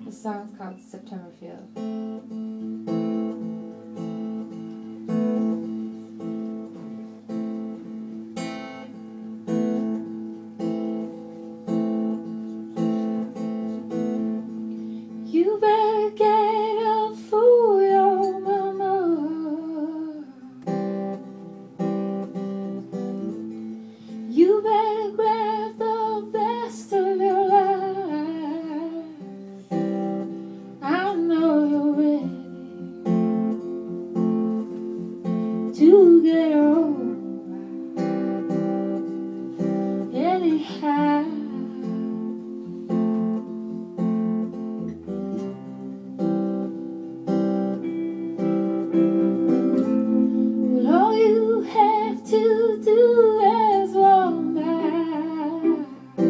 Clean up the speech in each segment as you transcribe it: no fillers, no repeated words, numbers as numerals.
The song's called September Field. You better get up for your mama. You better grab the best of your life. I know you're ready to get over anyhow. All you have to do is walk by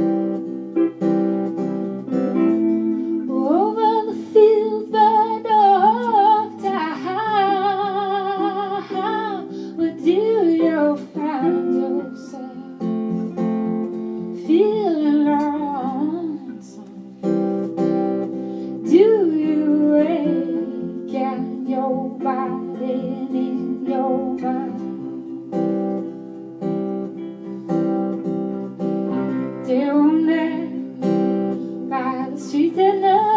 over the fields by dark time. Where do you find yourself feeling lonesome? Do you wake and your body in your mind? Down there by the streets at night.